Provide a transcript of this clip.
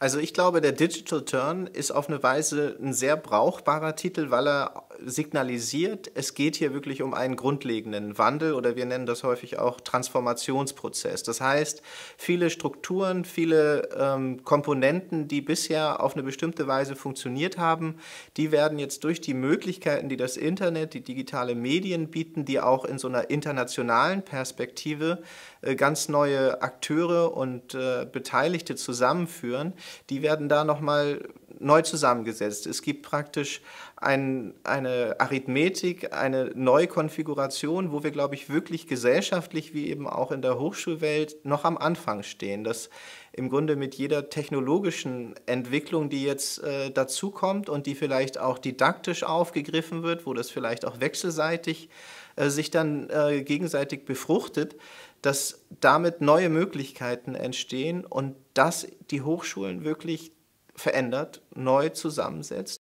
Also ich glaube, der Digital Turn ist auf eine Weise ein sehr brauchbarer Titel, weil er signalisiert, es geht hier wirklich um einen grundlegenden Wandel oder wir nennen das häufig auch Transformationsprozess. Das heißt, viele Strukturen, viele Komponenten, die bisher auf eine bestimmte Weise funktioniert haben, die werden jetzt durch die Möglichkeiten, die das Internet, die digitale Medien bieten, die auch in so einer internationalen Perspektive ganz neue Akteure und Beteiligte zusammenführen, die werden da nochmal neu zusammengesetzt. Es gibt praktisch eine Arithmetik, eine Neukonfiguration, wo wir, glaube ich, wirklich gesellschaftlich wie eben auch in der Hochschulwelt noch am Anfang stehen. Dass im Grunde mit jeder technologischen Entwicklung, die jetzt dazukommt und die vielleicht auch didaktisch aufgegriffen wird, wo das vielleicht auch wechselseitig sich dann gegenseitig befruchtet, dass damit neue Möglichkeiten entstehen und dass die Hochschulen wirklich verändert, neu zusammensetzt